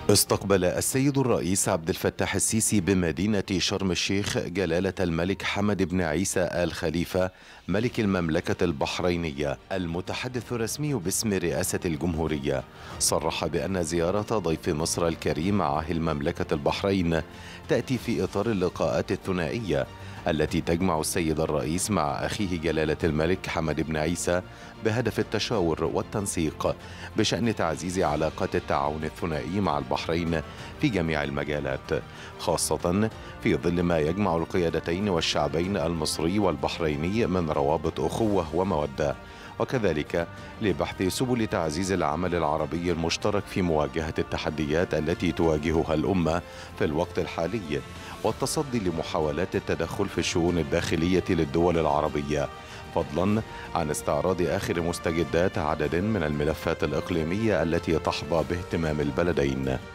استقبل السيد الرئيس عبد الفتاح السيسي بمدينة شرم الشيخ جلالة الملك حمد بن عيسى آل خليفة ملك المملكة البحرينية المتحدث الرسمي باسم رئاسة الجمهورية. صرح بأن زيارة ضيف مصر الكريم عاهل المملكة البحرين تأتي في إطار اللقاءات الثنائية التي تجمع السيد الرئيس مع أخيه جلالة الملك حمد بن عيسى بهدف التشاور والتنسيق بشأن تعزيز علاقات التعاون الثنائي مع البحرين في جميع المجالات، خاصة في ظل ما يجمع القيادتين والشعبين المصري والبحريني من روابط أخوة ومودة، وكذلك لبحث سبل تعزيز العمل العربي المشترك في مواجهة التحديات التي تواجهها الأمة في الوقت الحالي، والتصدي لمحاولات التدخل في الشؤون الداخلية للدول العربية، فضلا عن استعراض آخر مستجدات عدد من الملفات الإقليمية التي تحظى باهتمام البلدين.